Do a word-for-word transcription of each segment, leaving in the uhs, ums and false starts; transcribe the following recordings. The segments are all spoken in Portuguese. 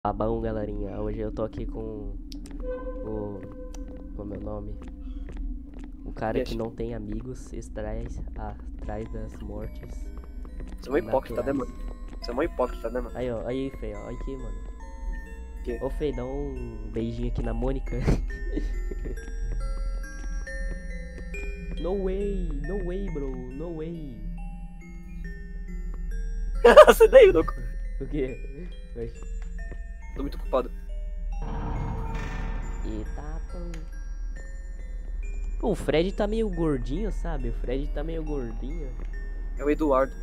Tá bom, galerinha, hoje eu tô aqui com o... como é o nome? O cara que Yes. não tem amigos, extrai atrás das mortes Você é um hipócrita, né, naturais. mano? Você é um hipócrita, né, mano? Aí, ó, aí, Fê, ó, aqui, mano. Que? Ô, Fê, dá um beijinho aqui na Mônica. No way, no way, bro, no way. Você daí, louco. O quê? Oi. Tô muito ocupado. Eita, pô. O Fred tá meio gordinho, sabe? O Fred tá meio gordinho. É o Eduardo.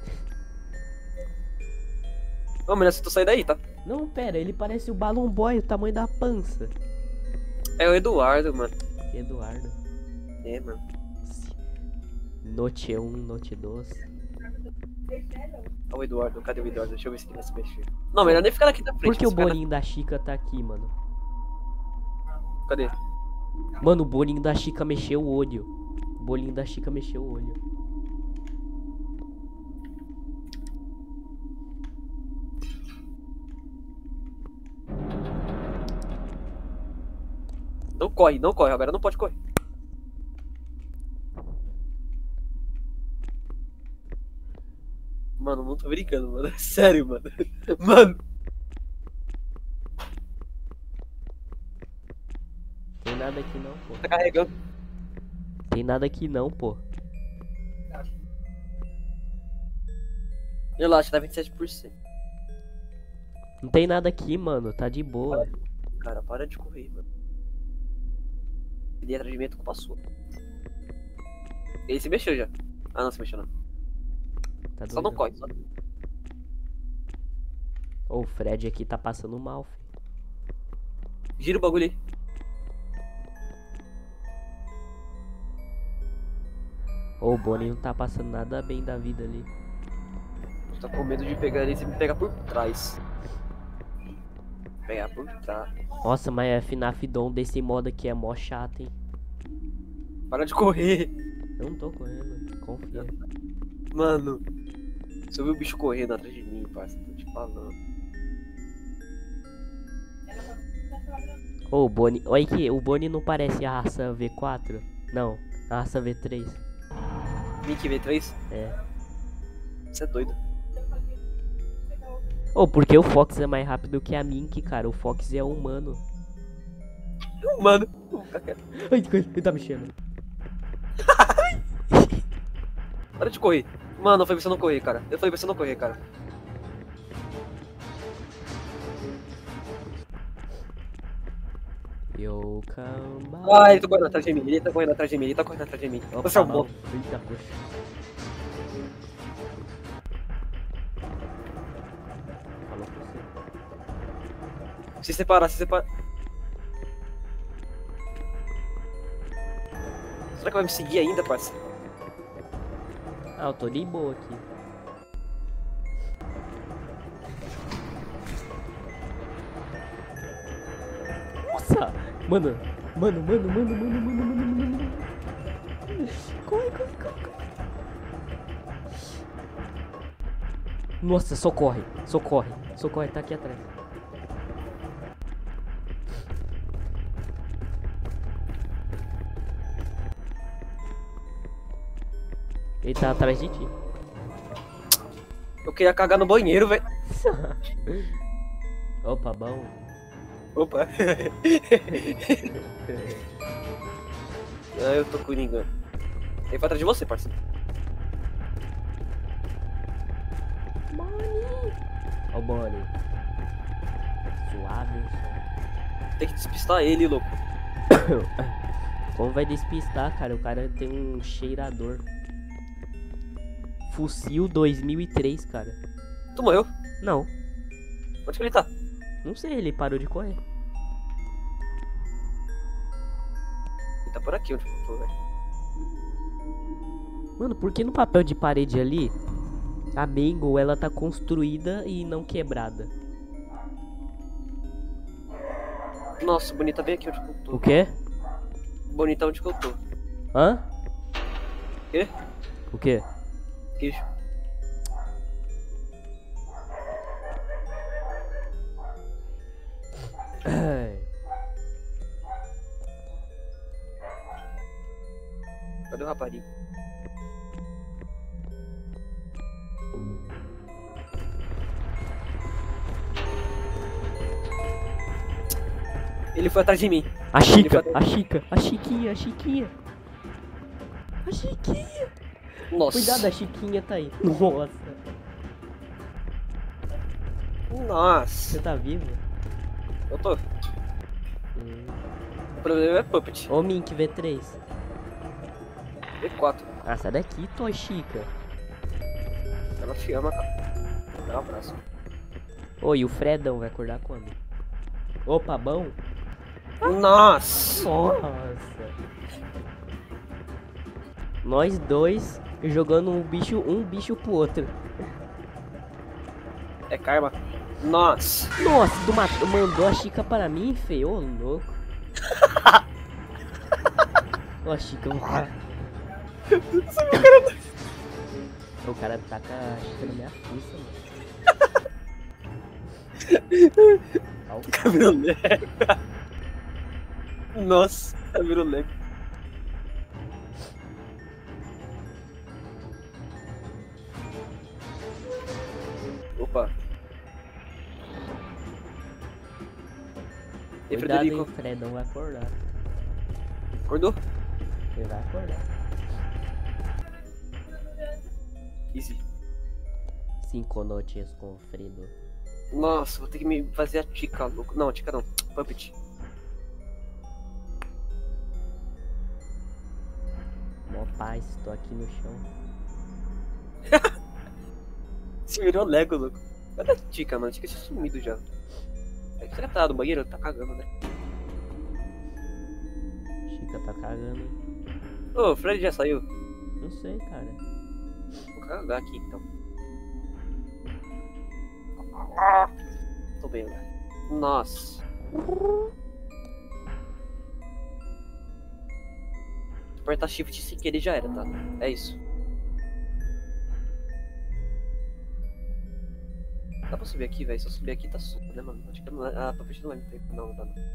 Ô, menina, você tu sai daí, tá? Não, pera, ele parece o Balloon Boy, o tamanho da pança. É o Eduardo, mano. Eduardo. É, mano. Note um, Note dois. É o Eduardo. Cadê o Eduardo? Deixa eu ver se ele vai se mexer. Não, melhor nem ficar aqui na frente. Por que o ficar na- bolinho da Chica tá aqui, mano? Cadê? Mano, o bolinho da Chica mexeu o olho. O bolinho da Chica mexeu o olho. Não corre, não corre. Agora não pode correr. Mano, não tô brincando, mano. É sério, mano. Mano. Tem nada aqui não, pô. Tá carregando. Tem nada aqui não, pô. Relaxa, tá vinte e sete por cento. Não tem nada aqui, mano. Tá de boa. Cara, para de correr, mano. Ele atrás de mim, tu passou. Ele se mexeu já. Ah, não se mexeu não. Tá Só não doido? corre, só. Ô, o Fred aqui tá passando mal, fi. Gira o bagulho aí. Ô, o Bonnie não tá passando nada bem da vida ali. Tu tá com medo de pegar ele e você me pegar por trás. Pegar por trás. Nossa, mas a F NAF Dom desse modo aqui é mó chato, hein. Para de correr. Eu não tô correndo, confia. Mano. Você ouviu o bicho correndo atrás de mim, parça. Tô te falando. Ô, o Bonnie... Olha aqui, o Bonnie não parece a raça V quatro? Não, a raça V três. Nick V três? É. Você é doido. Ô, porque o Fox é mais rápido que a Mink, cara. O Fox é humano. Mano. Ai, ele tá mexendo. Para de correr. Mano, eu falei pra você não correr, cara. Eu falei pra você não correr, cara. Eu come Ah, ele tá correndo atrás de mim. Ele tá correndo atrás de mim. Ele tá correndo atrás de mim. Opa, Você é um mal. bom. Eita, poxa. Falou com você. Se separa, se separa. Será que vai me seguir ainda, parça? Ah, eu tô de boa aqui. Nossa! Mano, mano, mano, mano, mano, mano, mano, mano, mano. Corre, corre, corre, corre. Nossa, socorre, socorre, socorre, tá aqui atrás. Ele tá atrás de ti. Eu queria cagar no banheiro, velho. Opa, bom. Opa. Ah, eu tô coringando. Ele vai atrás de você, parceiro. Bonnie. Ó o Bonnie. Suave, só. Tem que despistar ele, louco. Como vai despistar, cara? O cara tem um cheirador. Fuzil dois mil e três, cara. Tu morreu? Não, Onde que ele tá? não sei, ele parou de correr. Ele tá por aqui onde eu tô, velho. Mano, por que no papel de parede ali, a Mangle, ela tá construída e não quebrada? Nossa, o bonito tá bem aqui onde eu tô. O quê? Bonito onde que eu tô. Hã? Quê? O quê? Queijo. Cadê o raparigo? Ele foi atrás de mim. A Ele Chica, foi a Chica, a Chiquinha, a Chiquinha. A Chiquinha. Nossa. Cuidado, a Chiquinha tá aí. Nossa. Nossa. Você tá vivo? Eu tô. Hum. O problema é Puppet. Ô, Mink, V três. V quatro. Ah, sai daqui, Toy Chica. Ela te ama, cara. Dá um abraço. Ô, e o Fredão vai acordar quando? Opa, bom? Nossa. Nossa. Nós dois jogando um bicho, um bicho pro outro. É karma. Nossa. Nossa, tu matou, mandou a Chica para mim, feio, ô louco. Ó, a Chica. O cara taca a Chica na minha fuça, mano. Au. Tá virando lego. Nossa, tá virando lego. Opa. E Cuidado, Frederico? hein, Fredão vai acordar. Acordou? Ele vai acordar. Easy. Cinco noites com o Fredo. Nossa, vou ter que me fazer a Tica, louco. Não, a Tica não. Puppet. Mó paz, tô aqui no chão. Se virou Lego, louco. Cadê a Tica, mano? A Tica tinha sumido já. É que será que tá lá no banheiro? Tá cagando, né? Chica tá cagando. Ô, o Fred já saiu. Não sei, cara. Vou cagar aqui, então. Tô bem, velho. Nossa. Se apertar shift sem querer já era, tá? É isso. Dá pra subir aqui, velho? Se eu subir aqui tá sujo, né, mano? Acho que não é... Ah, pra frente não vai me ter. Não, não dá não.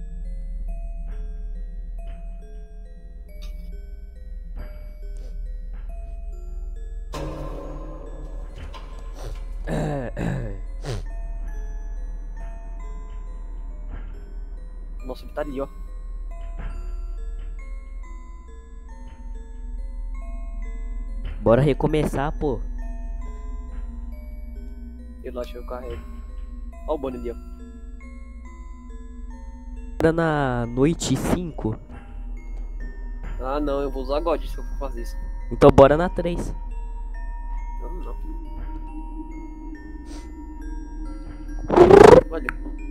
Nossa, ele tá ali, ó. Bora recomeçar, pô. Eu acho que eu carrego. Ó o Bonnie ali, ó. Bora na noite cinco. Ah, não, eu vou usar God se eu for fazer isso. Então bora na três. Não, não. Olha.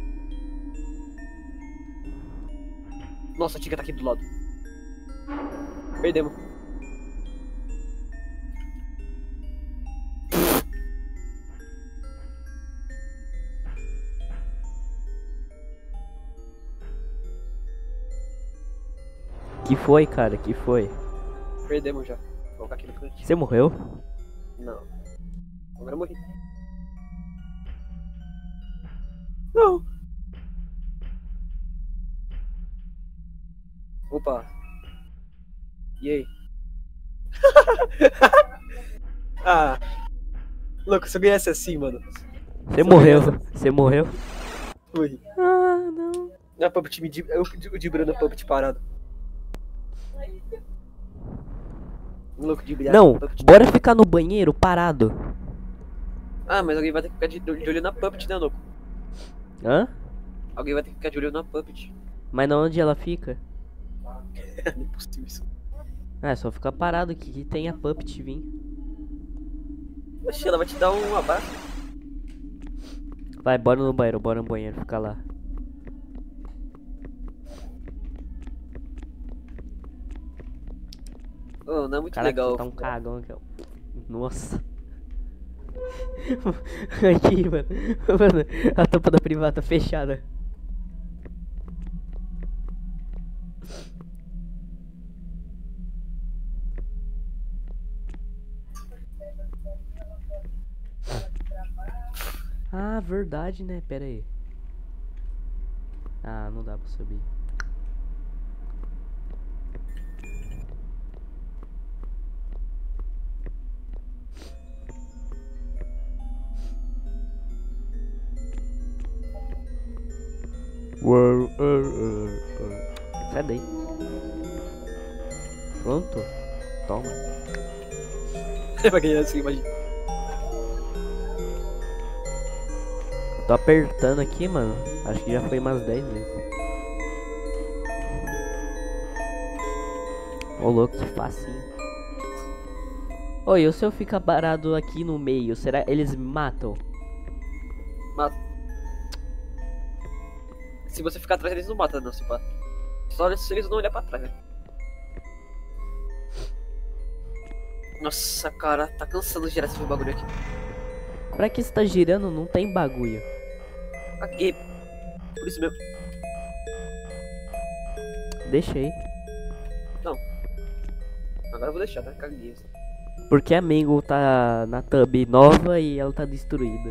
Nossa, a Tica tá aqui do lado. Perdemos. Que foi, cara? Que foi? Perdemos já. Vou colocar aqui no cantinho. Você morreu? Não. Agora eu morri. Não. Opa. E aí? Ah. Louco, se eu ganhasse assim, mano. Você morreu. Você morreu? Ui. Ah, não. A Puppet me... Eu o Dibrando a Puppet parado. Louco de brilhar. Não, bora ficar no banheiro parado. Ah, mas alguém vai ter que ficar de, de olho na Puppet, né, louco? Hã? Alguém vai ter que ficar de olho na Puppet. Mas na onde ela fica? Não é possível isso. Ah, é só ficar parado aqui que tem a Puppet vir. Oxi, ela vai te dar um abraço. Vai, bora no banheiro, bora no banheiro, fica lá. Oh, não é muito Caraca, legal. tá um cagão aqui, ó. Nossa. Aqui, mano. Mano, a tampa da privada tá fechada. Ah, verdade, né? Pera aí. Ah, não dá pra subir. Sai daí. Pronto. Toma. Vai ganhar assim, imagina. Tô apertando aqui, mano. Acho que já foi umas dez vezes. Ô louco, que facinho. Oi, e se eu ficar parado aqui no meio, será que eles me matam? Mata. Se você ficar atrás, eles não matam, não, se pá. Só se eles não olhar pra trás, né? Nossa, cara, tá cansando de girar esse bagulho aqui. Pra que você tá girando? Não tem bagulho. Aqui. Por isso mesmo. Deixa aí. Agora eu vou deixar, tá? Caguei. Porque a Mangle tá na tub nova e ela tá destruída.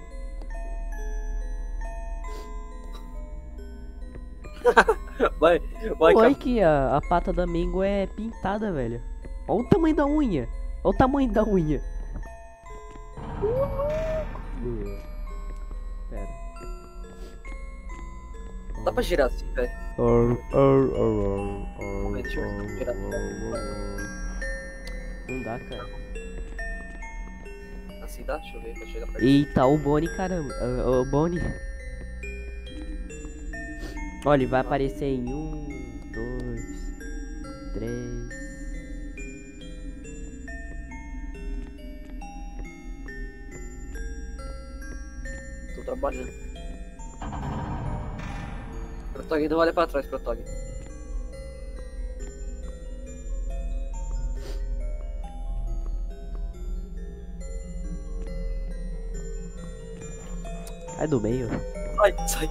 Vai, vai, Olha cara. que a, a pata da Mangle é pintada, velho. Olha o tamanho da unha. Olha o tamanho da unha. Pera. Dá pra girar assim, velho. Deixa eu girar. Não dá, cara. Assim dá? Deixa eu ver, pra chegar perto. Eita, o Bonnie, caramba. O, o Bonnie. Olha, ele vai aparecer em um, dois, três. Tô trabalhando. Protog, não olha pra trás, Protog. Sai do meio. Sai, sai.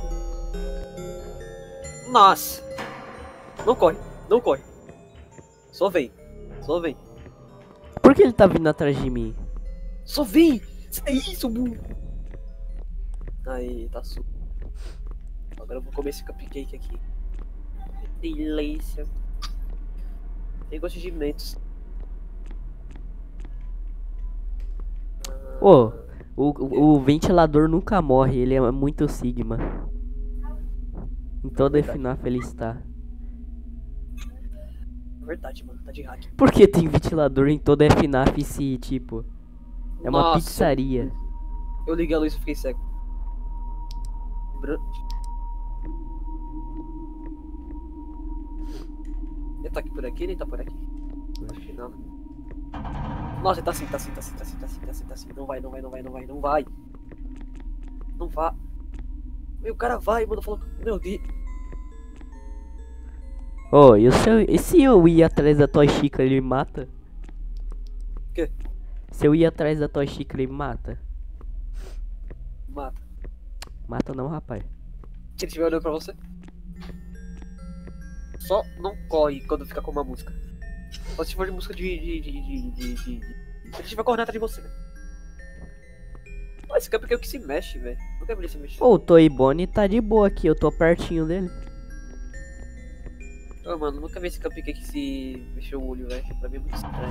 Nossa. Não corre, não corre. Só vem. Só vem. Por que ele tá vindo atrás de mim? Só vem. É isso, burro. Aí, tá sujo. Agora eu vou comer esse cupcake aqui. Delícia. Tem gosto de mentos. Ô, o, o, o ventilador nunca morre, ele é muito Sigma. Em toda F NAF ele está. Verdade, mano, tá de hack. Por que tem ventilador em toda F NAF se, tipo, é uma Nossa. pizzaria? Eu liguei a luz e fiquei cego. Bran- Ele tá aqui por aqui, ele tá por aqui. Acho que não. Nossa, ele tá assim, tá assim, tá assim, tá assim, tá assim, tá assim, tá assim. Não vai, não vai, não vai, não vai, não vai. Não vá. Meu, o cara vai, mano, falou. Meu Deus. Ô, oh, e, o seu, e se eu ir atrás da tua xícara ele me mata? O quê? Se eu ir atrás da tua xícara ele me mata? Mata. Mata não, rapaz. Se ele estiver olhando pra você. Só não corre quando fica com uma música. Só se for de música de. de. de. de. de. de... Se ele estiver correndo atrás de você, velho. Olha, esse cupcake é o que se mexe, velho. Nunca vi ele se mexer. Ô, o Toy Bonnie tá de boa aqui, eu tô pertinho dele. Ô, mano, nunca vi esse cupcake se mexer o olho, velho. Pra mim é muito estranho.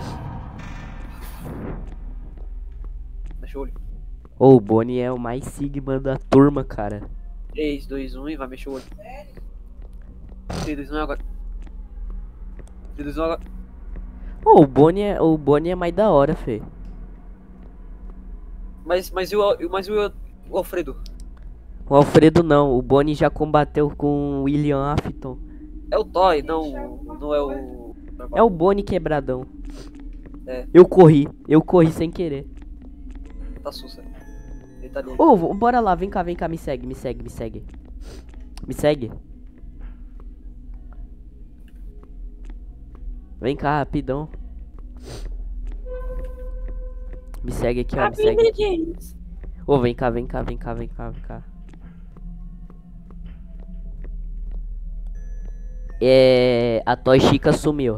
Mexe o olho. Ô, o Bonnie é o mais Sigma da turma, cara. três, dois, um e vai mexer o olho. três, dois, um agora. três, dois, um agora. Ô, o Bonnie é, o Bonnie é mais da hora, fê. Mas, mas e o, mas e o, o Alfredo? O Alfredo não, o Bonnie já combateu com o William Afton. É o Toy, não, não é o... É o Bonnie quebradão. É. Eu corri, eu corri sem querer. Tá sussa. Ele tá ali. Ô, vo- bora lá, vem cá, vem cá, me segue, me segue, me segue. Me segue. Vem cá, rapidão. Me segue aqui, ó, me segue aqui. Ô, vem cá, vem cá, vem cá, vem cá, vem cá. É... A Toy Chica sumiu.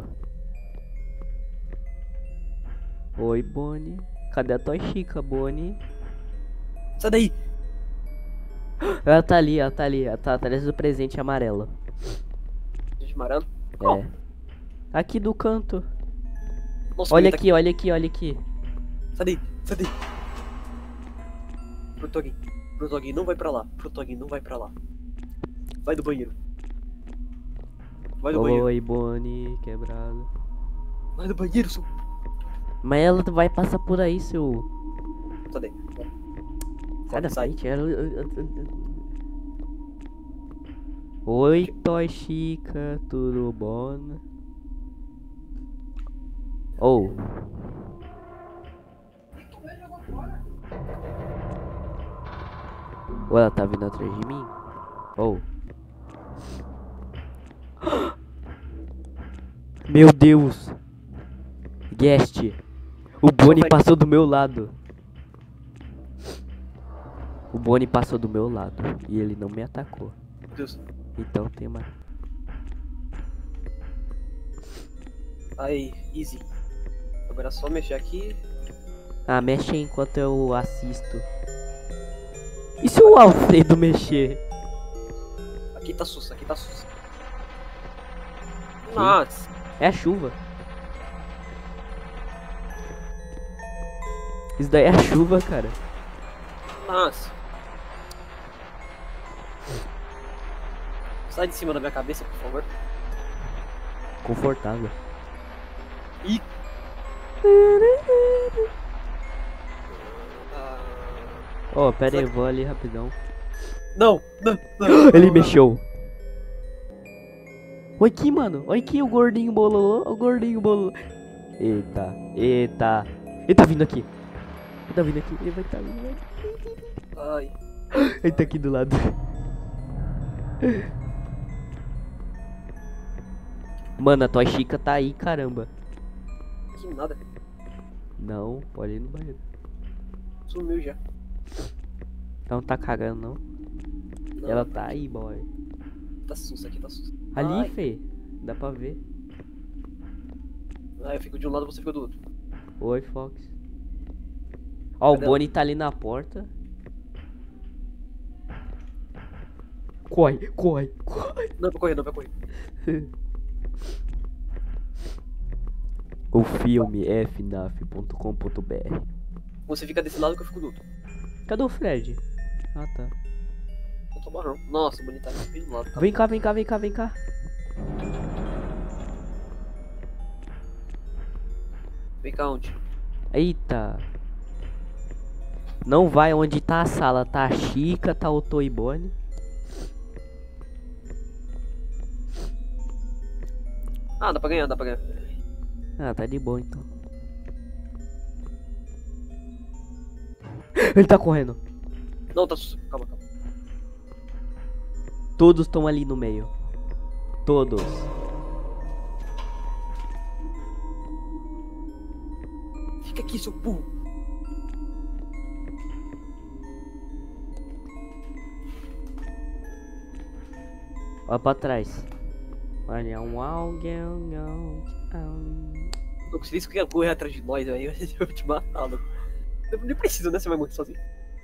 Oi, Bonnie. Cadê a Toy Chica, Bonnie? Sai daí! Ela tá ali, ela tá ali. Ela tá atrás do presente amarelo. Gente amarelo. Qual? É. Aqui do canto. Nossa, Olha bonita aqui, olha aqui, olha aqui. Sai daí, sai daí. Protoguin, Protoguin, não vai pra lá. Protoguin, não vai pra lá. Vai do banheiro. Vai do banheiro. Oi, Bonnie, quebrado. Vai do banheiro, seu... Mas ela vai passar por aí, seu... Sai daí. Sai da Sai. frente. Ela... Oi, Toy Chica, tudo bom? Ou... Ou ela tá vindo atrás de mim? Ou... Meu Deus! Guest! O Bonnie passou do meu lado. O Bonnie passou do meu lado e ele não me atacou. Meu Deus. Então tem mais. Aí, easy. Agora é só mexer aqui. Ah, mexe aí enquanto eu assisto. E se o Alfredo mexer? Aqui tá sussa, aqui tá sussa. Nossa. É a chuva. Isso daí é a chuva, cara. Nossa. Sai de cima da minha cabeça, por favor. Confortável. Ih. Ah, Ó, oh, pera aí, eu vou ali rapidão. Não, não, não. Ele mexeu. Olha aqui, mano. Olha aqui o gordinho bololô. O gordinho bololô. Eita, eita. Ele tá vindo aqui. Ele tá vindo aqui. Ele vai tá vindo aqui. Ai. Ele tá aqui do lado. Mano, a tua Chica tá aí, caramba. Que nada. Não, olha aí no banheiro. Sumiu já. Não tá cagando, não. Não, Ela tá aí, boy. Tá sussa aqui, tá sussa. Ali, Ai. Fê. Dá pra ver. Ah, eu fico de um lado, você fica do outro. Oi, Fox. Ó, o Cadê Bonnie tá ali na porta. Corre, corre, corre. Não, pra correr, não, pra correr. O filme é f naf ponto com ponto b r. Você fica desse lado que eu fico do outro. Cadê o Fred? Ah, tá. Eu tô marrão. Nossa, bonita, bem do lado. Tá? Vem cá, vem cá, vem cá, vem cá. Vem cá onde? Eita. Não vai onde tá a sala. Tá a Chica, tá o Toy Bonnie. Ah, dá pra ganhar, dá pra ganhar. Ah, tá de boa então. Ele tá correndo. Não, tá sussa. Calma, calma. Todos estão ali no meio. Todos. Fica aqui, seu burro. Olha pra trás. Olha um alguém. um- Louco, se isso quer correr atrás de nós, aí eu vou te matar, louco. Eu nem preciso, né? Você vai morrer sozinho.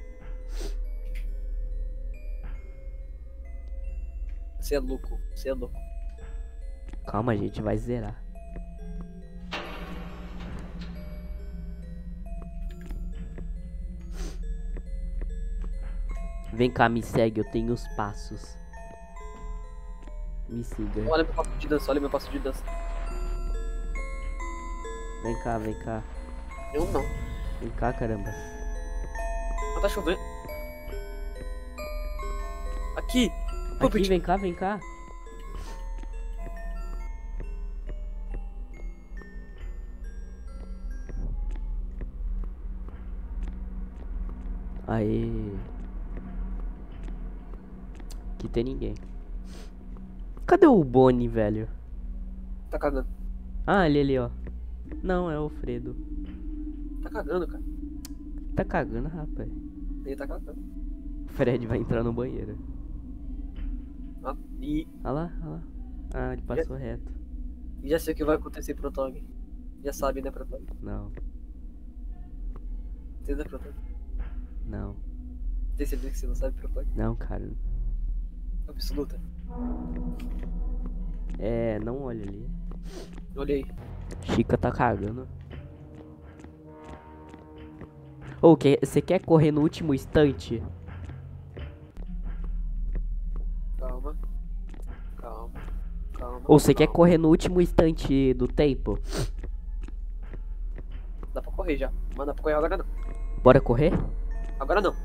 Você é louco, você é louco. Calma, a gente vai zerar. Vem cá, me segue, eu tenho os passos. Me siga. Olha meu passo de dança, olha meu passo de dança. Vem cá, vem cá. Eu não. Vem cá, caramba. Ah, tá chovendo. Aqui! Pô, Aqui, Petit. vem cá, vem cá. Aê. Aqui tem ninguém. Cadê o Bonnie, velho? Tá cagando. Ah, ele ali, ó. Não, é o Fredo. Tá cagando, cara. Tá cagando, rapaz. Ele tá cagando. O Fred vai entrar no banheiro. Ah, e, Olha lá, olha lá. Ah, ele passou reto. e já sei o que vai acontecer, Protog. Já sabe, né, Protog? Não, Entendeu, Protog? não. Tem certeza que você não sabe propósito? Não, cara. Absoluta. É, não olha ali. Olhei. Chica tá cagando. Ô, que você quer correr no último instante? Calma. Calma. Calma. Ou você quer calma. correr no último instante do tempo? Dá pra correr já. Mas dá pra correr agora não. Bora correr? Agora não.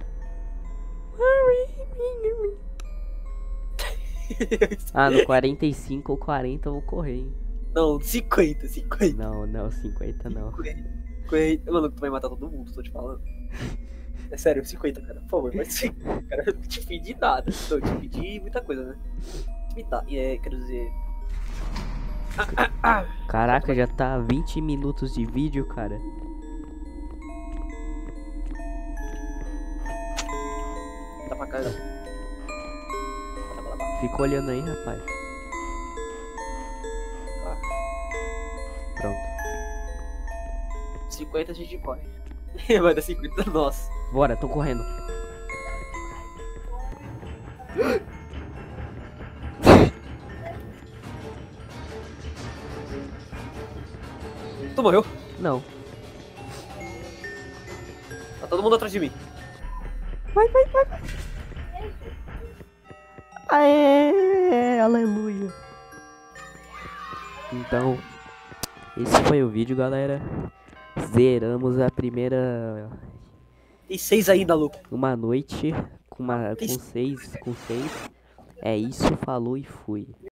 Ah, no quarenta e cinco ou quarenta eu vou correr, hein? Não, cinquenta, cinquenta. Não, não, cinquenta não. Correr. Mano, tu vai matar todo mundo, tô te falando. É sério, cinquenta, cara. Por favor, mas cinquenta, cara. Eu não te pedi nada. Não, eu te pedi muita coisa, né? Me dá. E é, quero dizer. Caraca, já tá vinte minutos de vídeo, cara. Tá pra cá, não. Fica olhando aí, rapaz. Tá. Pronto. cinquenta a gente corre. Vai dar cinquenta, nossa. Bora, tô correndo. Tu morreu? Não. Tá todo mundo atrás de mim. Vai, vai, vai, vai. Aê, aleluia. Então, esse foi o vídeo, galera. Zeramos a primeira Tem seis ainda, louco. uma noite com uma Tem com seis, com seis. É isso, falou e fui.